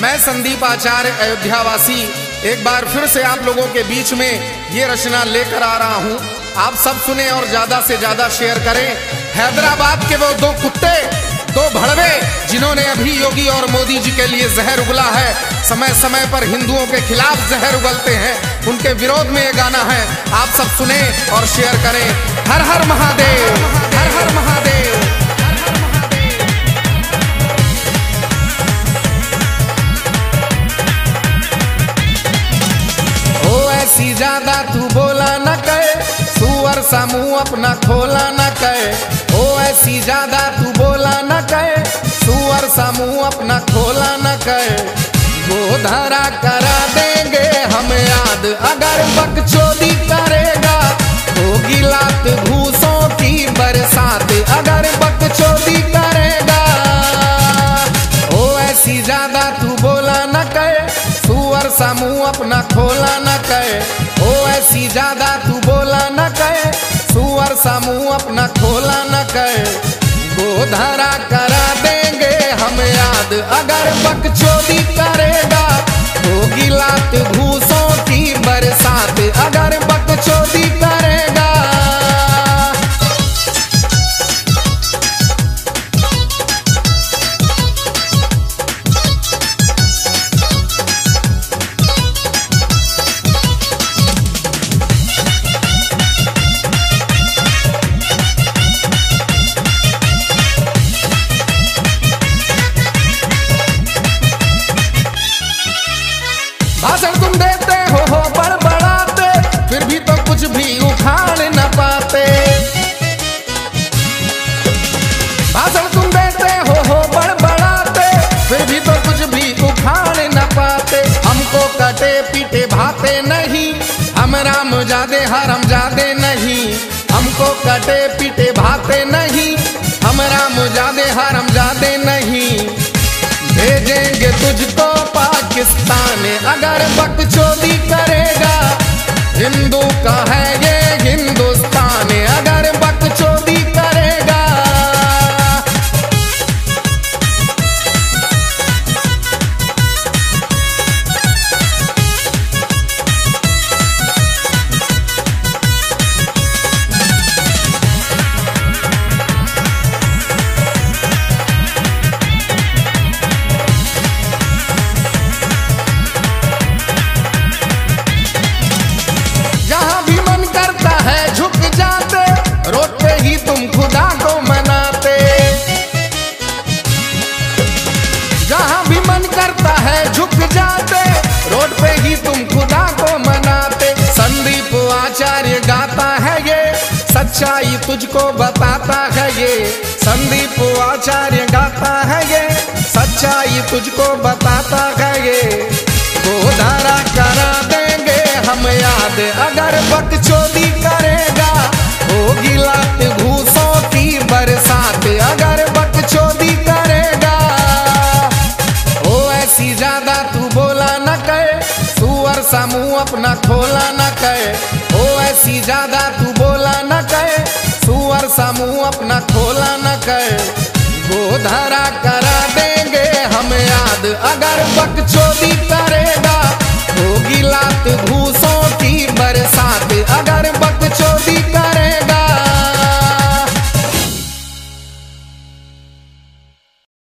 मैं संदीप आचार्य अयोध्यावासी एक बार फिर से आप लोगों के बीच में ये रचना लेकर आ रहा हूँ। आप सब सुने और ज्यादा से ज्यादा शेयर करें। हैदराबाद के वो दो कुत्ते, दो भड़वे, जिन्होंने अभी योगी और मोदी जी के लिए जहर उगला है, समय समय पर हिंदुओं के खिलाफ जहर उगलते हैं, उनके विरोध में ये गाना है। आप सब सुने और शेयर करें। हर हर महादेव, हर हर महादेव। ऐसी ज्यादा तू बोला न कहे, सुअर सा मुंह अपना खोला न कहे। ओ ऐसी ज्यादा तू बोला न कहे, सुअर सा मुंह अपना खोला न कहे। गोधरा करा देंगे हम याद अगर बकचोदी करेगा, होगी लात भूसों की बरसात अगर बकचोदी करेगा। ओ ऐसी ज्यादा तू बोला न कहे, सुअर सा मुंह अपना खोला न कहे। ओ ऐसी ज्यादा तू बोला न कहे, सुअर सा मुंह अपना खोला न कहे। गोधरा करा देंगे हम याद अगर बकचोदी करेगा, होगी लात भूसों की बरसात अगर बकचोदी करेगा। भाषण तुम देते हो बड़बड़ाते, फिर भी तो कुछ भी उखाड़ न पाते। भाषण तुम देते हो बड़बड़ाते, फिर भी तो कुछ भी उखाड़ न पाते। हमको कटे पीटे भाते नहीं, हम राम जादे हरम जादे नहीं। हमको कटे पीटे भाते नहीं, हम राम जादे हरम जादे नहीं। भेजेंगे तुझको पाकिस्तान अगर बकचोदी करेगा, हिंदू का है ये हिंदुस्तान अगर बकचोदी करेगा। रोड पे ही तुम खुदा को मनाते, जहां भी मन करता है झुक जाते। रोड पे ही तुम खुदा को मनाते। संदीप आचार्य गाता है ये, सच्चाई तुझको बताता है ये। संदीप आचार्य गाता है ये, सच्चाई तुझको बताता है ये। गोधरा करा देंगे हम याद अगर बकचोदी करेगा, होगी लात भूसों की बरसात अगर बकचोदी करेगा। ओ ऐसी ज्यादा तू बोला न कहे, सुअर सा मुंह अपना खोला न कहे। ओ ऐसी ज्यादा तू बोला न कहे, सुअर सा मुंह अपना खोला न कहे। गोधरा करा देंगे हम याद अगर बकचोदी